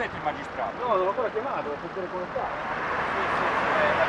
sentito il magistrato? No, non l'ho ancora chiamato, devo sentire come sta. Sì, sì, sì.